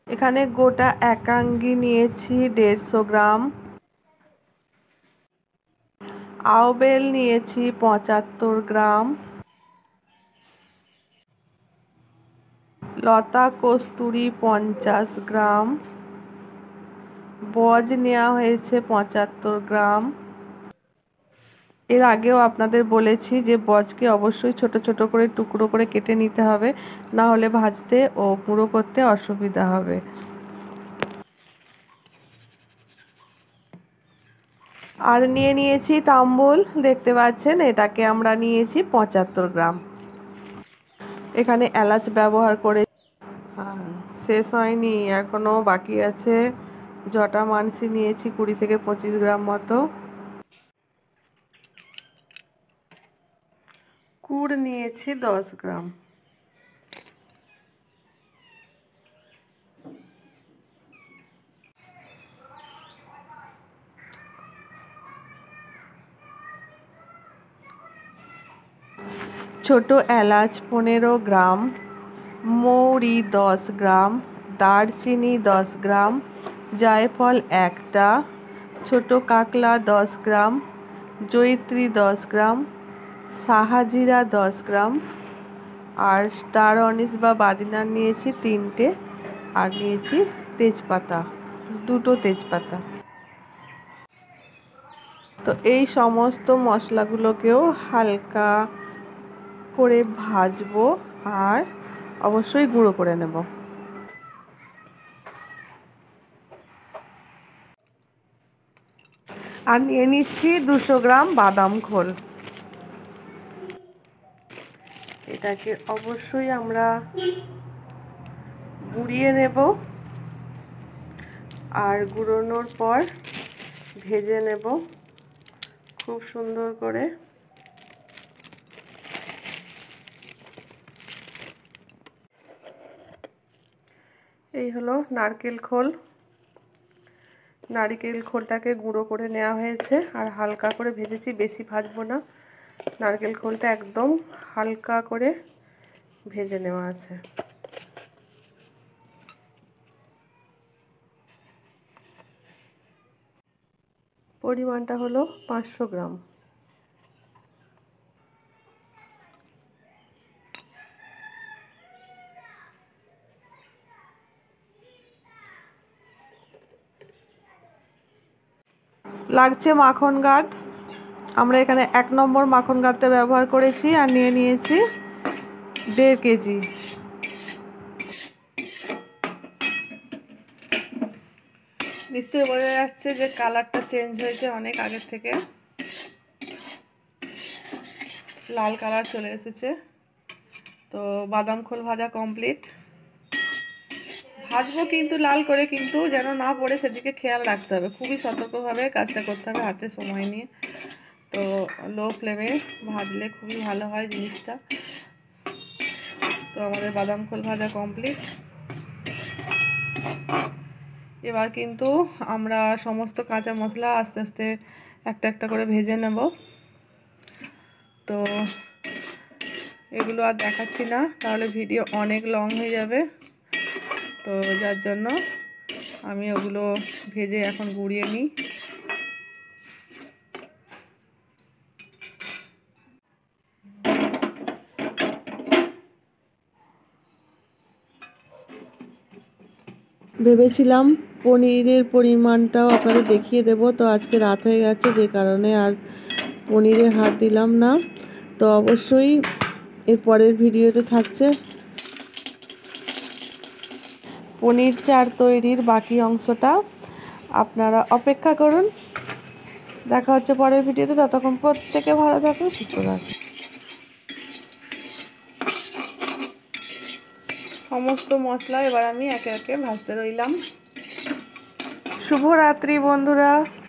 এখানে গোটা একাঙ্গি নিয়েছি 150 গ্রাম, আউবেল নিয়েছি 75 গ্রাম, লতা কস্তুরি 50 গ্রাম, বজ নেওয়া হয়েছে 75 গ্রাম। এর আগেও আপনাদের বলেছি যে বজকে অবশ্যই ছোট ছোট করে টুকরো করে কেটে নিতে হবে, না হলে ভাজতে ও গুঁড়ো করতে অসুবিধা হবে। আর নিয়ে নিয়েছি তাম্বুল, দেখতে পাচ্ছেন এটাকে আমরা নিয়েছি 75 গ্রাম। এখানে এলাচ ব্যবহার করে শেষ হয়নি, এখনো বাকি আছে। জটা মানসি নিয়েছি 20 থেকে 25 গ্রাম মতো, গুড় নিয়েছি 10 গ্রাম। ছোট এলাচ 15 গ্রাম, মৌরি 10 গ্রাম, দারচিনি 10 গ্রাম, জায়ফল একটা, ছোট কাকলা 10 গ্রাম, জয়িত্রী 10 গ্রাম, সাহাজিরা 10 গ্রাম, আর স্টার অনিস বা বাদিনার নিয়েছি 3টে, আর নিয়েছি তেজপাতা 2টো তেজপাতা। তো এই সমস্ত মশলাগুলোকেও হালকা করে ভাজবো আর অবশ্যই গুঁড়ো করে নেব। আর নিয়ে নিচ্ছি 200 গ্রাম বাদাম খোল। এটাকে অবশ্যই আমরা গুঁড়িয়ে নেব আর গুঁড়োনোর পর ভেজে নেব খুব সুন্দর করে। এই হলো নারকেল খোল। নারকেল খোলটাকে গুঁড়ো করে নেওয়া হয়েছে আর হালকা করে ভেজেছি, বেশি ভাজবো না। নারকেল খোলটা একদম হালকা করে ভেজে নেওয়া আছে। পরিমাণটা হলো 500 গ্রাম। লাগছে মাখন গাদ। আমরা এখানে 1 নম্বর মাখন গাদটা ব্যবহার করেছি আর নিয়ে নিয়েছি 1.5 কেজি। নিশ্চয়ই বোঝা যাচ্ছে যে কালারটা চেঞ্জ হয়েছে অনেক আগের থেকে, লাল কালার চলে এসেছে। তো বাদাম খোল ভাজা কমপ্লিট। ভাজবো কিন্তু লাল করে, কিন্তু যেন না পড়ে সেদিকে খেয়াল রাখতে হবে, খুবই সতর্কভাবে কাজটা করতে হবে, হাতে সময় নিয়ে। তো লো ফ্লেমে ভাজলে খুবই ভালো হয় জিনিসটা। তো আমাদের বাদাম খোল ভাজা কমপ্লিট। এবার কিন্তু আমরা সমস্ত কাঁচা মশলা আস্তে আস্তে একটা একটা করে ভেজে নেব। তো এগুলো আর দেখাচ্ছি না, তাহলে ভিডিও অনেক লং হয়ে যাবে। তো যার জন্য আমি ওগুলো ভেজে এখন গুঁড়িয়ে নিই। ভেবেছিলাম পনিরের পরিমাণটাও আপনাদের দেখিয়ে দেব, তো আজকে রাত হয়ে গেছে যে কারণে আর পনিরে হাত দিলাম না। তো অবশ্যই এর পরের ভিডিওতে থাকছে পনির চার তৈরির বাকি অংশটা। আপনারা অপেক্ষা করুন, দেখা হচ্ছে পরের ভিডিওতে। ততক্ষণ প্রত্যেকে ভালো থাকুন, সুস্থ থাকুন। সমস্ত মশলা এবার আমি একে একে ভাজতে রইলাম। শুভরাত্রি বন্ধুরা।